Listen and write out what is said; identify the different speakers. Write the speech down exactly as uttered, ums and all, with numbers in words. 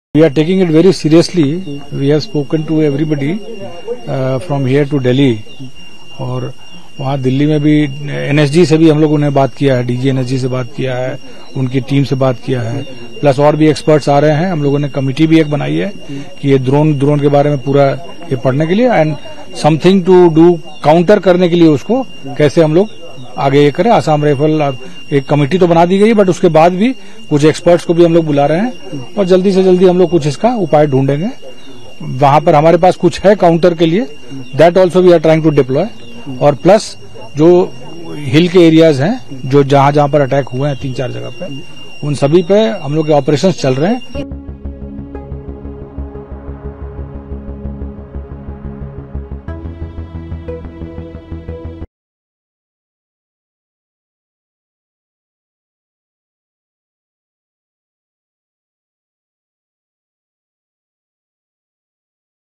Speaker 1: We are taking it very seriously. We have spoken to everybody uh, from here to Delhi. और वहाँ दिल्ली में भी NSG से भी हम लोगों ने बात किया है, डीजी एनएसजी से बात किया है, उनकी टीम से बात किया है, प्लस और भी एक्सपर्ट्स आ रहे हैं। हम लोगों ने कमिटी भी एक बनाई है कि ये ड्रोन ड्रोन के बारे में पूरा ये पढ़ने के लिए and something to do counter करने के लिए उसको कैसे हम लोग आगे ये करें। आसाम राइफल एक कमेटी तो बना दी गई, बट उसके बाद भी कुछ एक्सपर्ट्स को भी हम लोग बुला रहे हैं और जल्दी से जल्दी हम लोग कुछ इसका उपाय ढूंढेंगे। वहां पर हमारे पास कुछ है काउंटर के लिए, that also we are trying to deploy. और प्लस जो हिल के एरियाज हैं, जो जहां जहां पर अटैक हुए हैं तीन चार जगह पे, उन सभी पे हम लोग के ऑपरेशंस चल रहे हैं।